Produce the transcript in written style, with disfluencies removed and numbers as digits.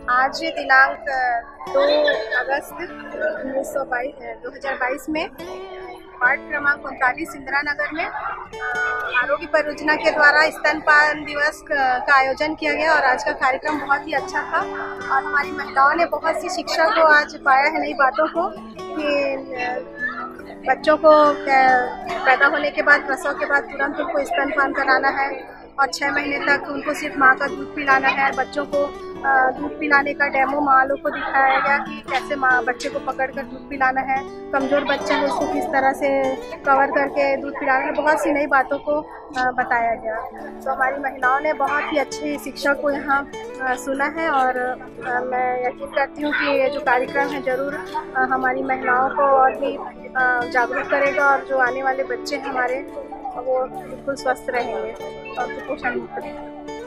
आज दिनांक 2 अगस्त 2022 में वार्ड क्रमांक 39 इंदिरा नगर में आरोग्य परियोजना के द्वारा स्तनपान दिवस का आयोजन किया गया और आज का कार्यक्रम बहुत ही अच्छा था। और हमारी महिलाओं ने बहुत सी शिक्षा को आज पाया है, नई बातों को, कि बच्चों को पैदा होने के बाद, प्रसव के बाद तुरंत उनको स्तनपान कराना है और 6 महीने तक उनको सिर्फ माँ का दूध पिलाना है। बच्चों को दूध पिलाने का डेमो माँ लोग को दिखाया गया कि कैसे माँ बच्चे को पकड़कर दूध पिलाना है, कमज़ोर बच्चे को उसको किस तरह से कवर करके दूध पिलाना है। बहुत सी नई बातों को बताया गया। तो हमारी महिलाओं ने बहुत ही अच्छी शिक्षा को यहाँ सुना है और मैं यकीन करती हूँ कि ये जो कार्यक्रम है ज़रूर हमारी महिलाओं को और भी जागरूक करेगा और जो आने वाले बच्चे हैं हमारे, वो बिल्कुल स्वस्थ रहेंगे और कुपोषण मुक्त रहेंगे।